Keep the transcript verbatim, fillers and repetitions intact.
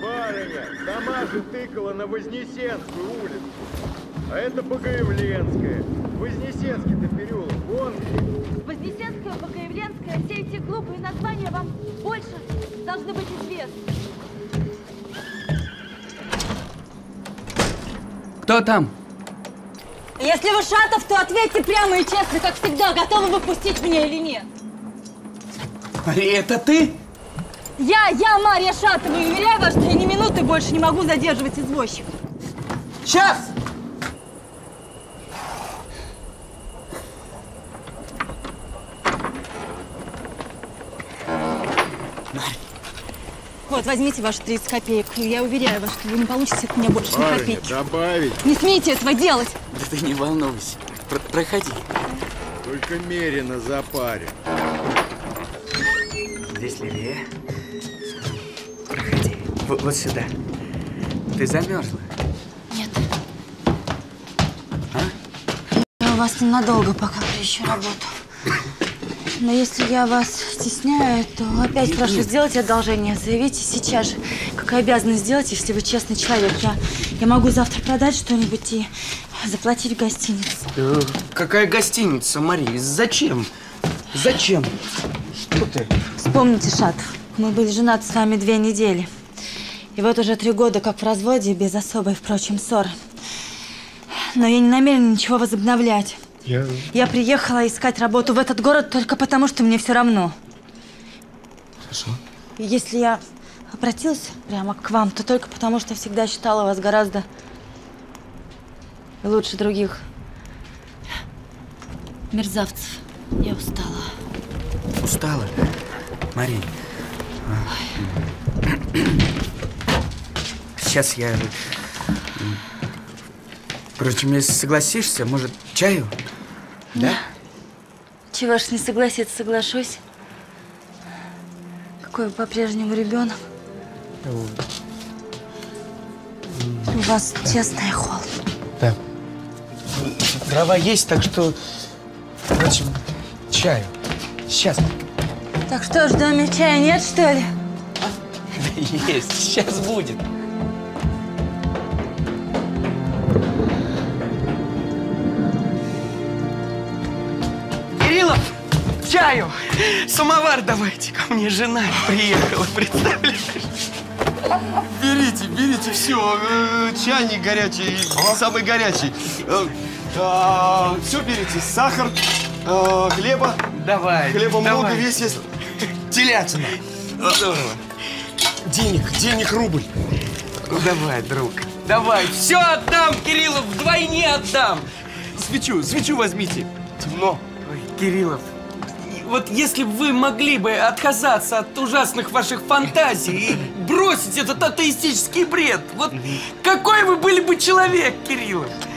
Барыня, сама же тыкала на Вознесенскую улицу. А это Богоявленская. Вознесенский-то переулок, вон где. Вознесенская, Богоявленская, все эти глупые названия вам больше должны быть известны. Кто там? Если вы Шатов, то ответьте прямо и честно, как всегда, готовы вы пустить меня или нет. Мария, это ты? Я, я Мария Шатова, и уверяю вас, что я ни минуты больше не могу задерживать извозчика. Сейчас! Вот, возьмите ваши тридцать копеек. Я уверяю вас, что вы не получите от меня больше ни Барыня, копейки. добавить. Не смейте этого делать. Да ты не волнуйся. Про проходи. Только мерено запарим. Здесь левее. Проходи. Вот, вот сюда. Ты замерзла? Нет. А? Я у вас ненадолго, пока поищу работу. Но если я вас стесняю, то опять Нет, прошу, нет. сделайте одолжение. Заявите сейчас же, как и обязаны сделать, если вы честный человек. Я, я могу завтра продать что-нибудь и заплатить в гостинице. Э, какая гостиница, Мария? Зачем? Зачем? Что ты? Вспомните, Шатов, мы были женаты с вами две недели. И вот уже три года как в разводе, без особой, впрочем, ссоры. Но я не намерена ничего возобновлять. Я... Я приехала искать работу в этот город только потому, что мне все равно. Хорошо. И если я обратилась прямо к вам, то только потому, что всегда считала вас гораздо лучше других мерзавцев. Я устала. Устала? Мария. Сейчас я... Впрочем, если согласишься, может, чаю? Да? Чего ж не согласиться, соглашусь. Какой вы по-прежнему ребенок. У вас честный холл. Да. Дрова есть, так что... Впрочем, чаю. Сейчас. Так что ж, в доме чая нет, что ли? Есть. Сейчас будет. Кириллов, чаю! Самовар давайте. Ко мне жена приехала, представляешь? Берите, берите все. Чайник горячий, самый горячий. Все берите. Сахар, э, хлеба. Давай. Хлеба давай. много, весь есть. Телятина. Здорово. Денег, денег рубль. Ну, давай, друг. Давай. Все отдам, Кириллов, вдвойне отдам. Свечу, свечу возьмите. Темно. Ой, Кириллов, вот если бы вы могли бы отказаться от ужасных ваших фантазий и бросить этот атеистический бред, вот какой вы были бы человек, Кириллов?